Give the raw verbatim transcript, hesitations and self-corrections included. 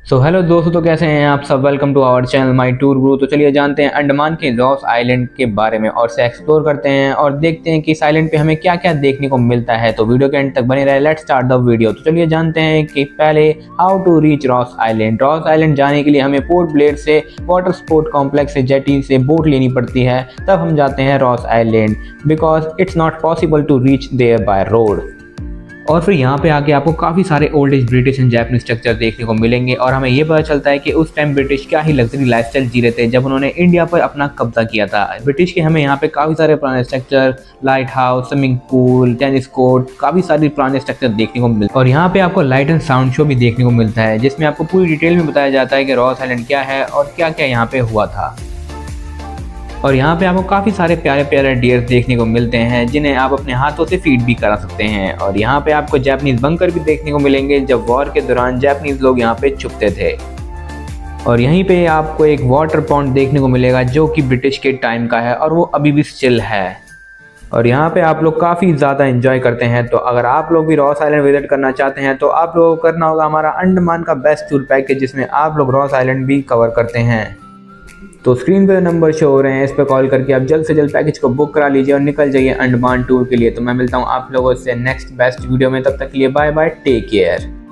So hello दोस्तों, तो कैसे हैं आप सब। Welcome to our channel my tour guru. तो चलिए जानते हैं अंडमान के रॉस आइलैंड के बारे में और से एक्सप्लोर करते हैं और देखते हैं कि इस आइलैंड पे हमें क्या क्या देखने को मिलता है। तो वीडियो के एंड तक बने रहे। Let's start the video. तो चलिए जानते हैं कि पहले how to reach Ross Island. Ross Island जाने के लिए हमें पोर्ट ब्लेयर से वाटर स्पोर्ट कॉम्प्लेक्स से जेटी से बोट लेनी पड़ती है, तब हम जाते हैं Ross Island, because it's not possible to reach there by road. और फिर यहाँ पे आके आपको काफ़ी सारे old age British and Japanese structure देखने को मिलेंगे और हमें ये पता चलता है कि उस टाइम ब्रिटिश क्या ही लग्जरी लाइफस्टाइल जी रहे थे जब उन्होंने इंडिया पर अपना कब्जा किया था। ब्रिटिश के हमें यहाँ पे काफ़ी सारे पुराने structure, light house, swimming pool, tennis court, काफ़ी सारे पुराने स्ट्रक्चर देखने को मिलते हैं। और यहाँ पे आपको लाइट एंड साउंड शो भी देखने को मिलता है जिसमें आपको पूरी डिटेल में बताया जाता है कि रॉस आइलैंड क्या है और क्या क्या यहाँ पे हुआ था। और यहाँ पे आपको काफ़ी सारे प्यारे प्यारे डियर देखने को मिलते हैं जिन्हें आप अपने हाथों से फीड भी करा सकते हैं। और यहाँ पे आपको जापानीज बंकर भी देखने को मिलेंगे जब वॉर के दौरान जापानीज लोग यहाँ पे छुपते थे। और यहीं पे आपको एक वाटर पॉन्ड देखने को मिलेगा जो कि ब्रिटिश के टाइम का है और वो अभी भी स्टिल है। और यहाँ पे आप लोग काफ़ी ज़्यादा एंजॉय करते हैं। तो अगर आप लोग भी रॉस आइलैंड विजिट करना चाहते हैं तो आप लोगों को करना होगा हमारा अंडमान का बेस्ट टूर पैकेज जिसमें आप लोग रॉस आइलैंड भी कवर करते हैं। तो स्क्रीन पे नंबर शो हो रहे हैं, इस पर कॉल करके आप जल्द से जल्द पैकेज को बुक करा लीजिए और निकल जाइए अंडमान टूर के लिए। तो मैं मिलता हूँ आप लोगों से नेक्स्ट बेस्ट वीडियो में, तब तक के लिए बाय बाय, टेक केयर।